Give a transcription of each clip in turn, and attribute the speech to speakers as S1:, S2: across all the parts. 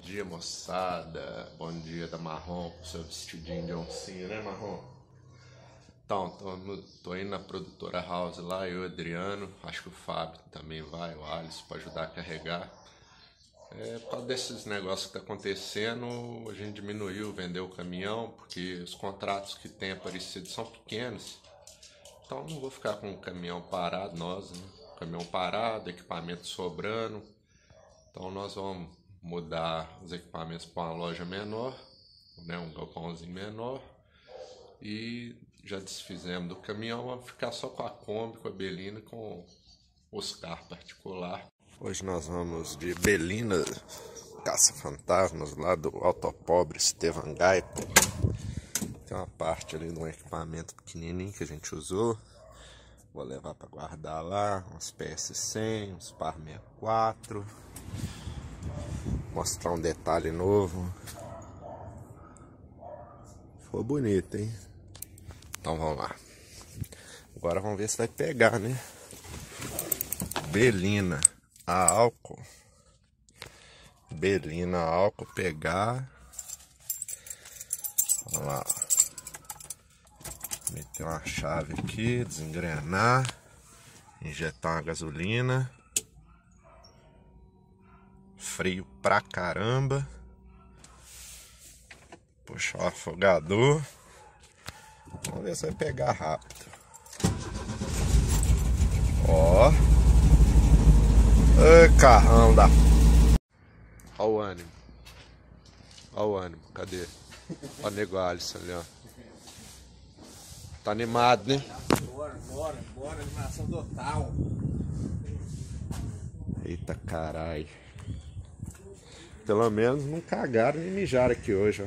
S1: dia, moçada. Bom dia da Marrom com seu vestidinho de oncinha, né, Marrom? Então, tô indo na produtora House lá, eu e o Adriano, acho que o Fábio também vai, o Alisson, para ajudar a carregar. Por causa desses negócios que tá acontecendo, a gente diminuiu, vendeu o caminhão, porque os contratos que tem aparecido são pequenos. Então não vou ficar com o caminhão parado, nós, né? Caminhão parado, equipamento sobrando. Então nós vamos mudar os equipamentos para uma loja menor, né? Um galpãozinho menor. E já desfizemos do caminhão, vamos ficar só com a Kombi, com a Belina, com os carros particulares. Hoje nós vamos de Belina, caça-fantasmas, lá do Autopobre Estevan Gaipo. Tem uma parte ali de um equipamento pequenininho que a gente usou. Vou levar para guardar lá, uns PS100, uns Par 64. Mostrar um detalhe novo. Ficou bonito, hein? Então vamos lá. Agora vamos ver se vai pegar, né? Belina a álcool. Belina a álcool pegar. Olha lá. Meter uma chave aqui, desengrenar, injetar uma gasolina. Frio pra caramba. Puxar o afogador. Vamos ver se vai pegar rápido. Ó. Ai, carrão da... Ó o ânimo. Ó o ânimo, cadê? Ó o nego Alisson ali, ó. Tá animado, né?
S2: Bora, animação total.
S1: Eita caralho. Pelo menos não cagaram nem mijaram aqui hoje, ó.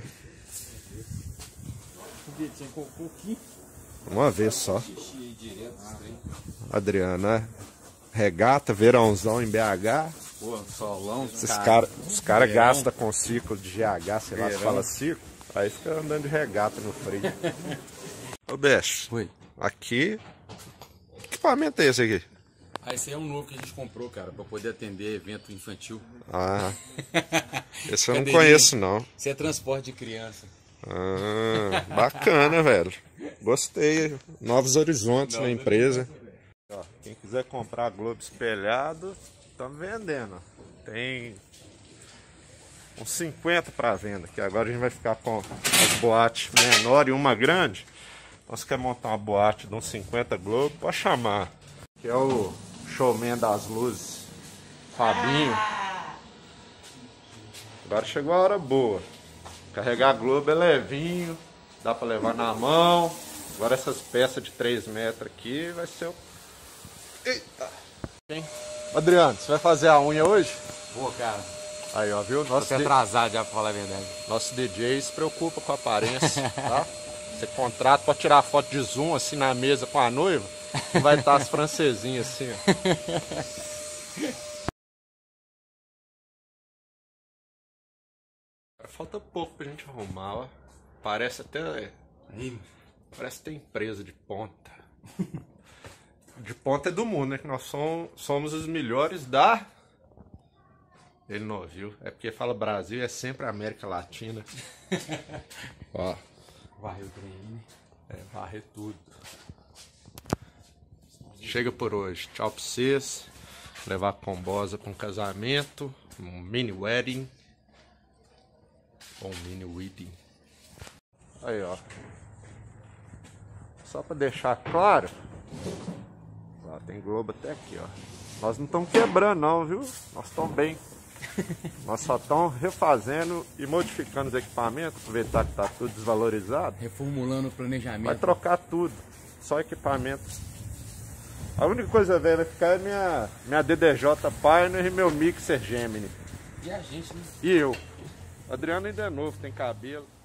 S2: Tinha cocô aqui.
S1: Uma vez só. Adriano, né? Regata, verãozão em BH.
S2: Pô, solão.
S1: Os cara gastam com ciclo de GH, sei lá se fala ciclo. Aí fica andando de regata no frio. Ô Bech,
S2: Oi.
S1: Aqui, que equipamento é esse aqui?
S2: Esse aí é um novo que a gente comprou, cara, pra poder atender evento infantil.
S1: Ah, esse eu não conheço não.
S2: Isso é transporte de criança.
S1: Ah, bacana, velho. Gostei. Novos horizontes na empresa. Ó, quem quiser comprar Globo espelhado, estamos vendendo. Tem uns 50 para venda, que agora a gente vai ficar com as boates menores e uma grande. Então, se quer montar uma boate de uns 50 Globo, pode chamar. Que é o showman das luzes, Fabinho. Agora chegou a hora boa. Carregar a Globo é levinho, dá pra levar na mão. Agora essas peças de 3 metros aqui vai ser o... Eita! Adriano, você vai fazer a unha hoje?
S2: Pô, cara.
S1: Aí, ó, viu?
S2: Tô até atrasado já, pra falar a verdade.
S1: Nosso DJ se preocupa com a aparência, tá? Você contrata, pode tirar foto de zoom assim na mesa com a noiva, vai estar as francesinhas assim, ó. Falta pouco pra gente arrumar, ó. Parece até... Parece ter empresa de ponta. De ponta é do mundo, né? Que nós somos os melhores da... Ele não ouviu. É porque fala Brasil, é sempre América Latina. Ó.
S2: Varreu o trem.
S1: Varrer tudo. Chega por hoje. Tchau pra vocês. Levar a Combosa pra um casamento. Um mini wedding. Ou um mini wedding. Aí, ó. Só pra deixar claro. Ó, tem Globo até aqui, ó. Nós não estamos quebrando não, viu? Nós estamos bem. Nós só estamos refazendo e modificando os equipamentos. Aproveitar que tá tudo desvalorizado.
S2: Reformulando o planejamento.
S1: Vai trocar tudo. Só equipamento. A única coisa velha vai ficar é minha DDJ Pioneer e meu Mixer Gemini.
S2: E a gente, né?
S1: E eu. Adriano ainda é novo, tem cabelo.